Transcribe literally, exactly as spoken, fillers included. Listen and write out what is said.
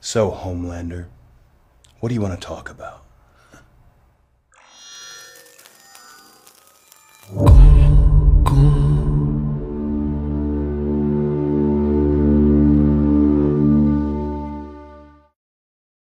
So, Homelander, what do you want to talk about?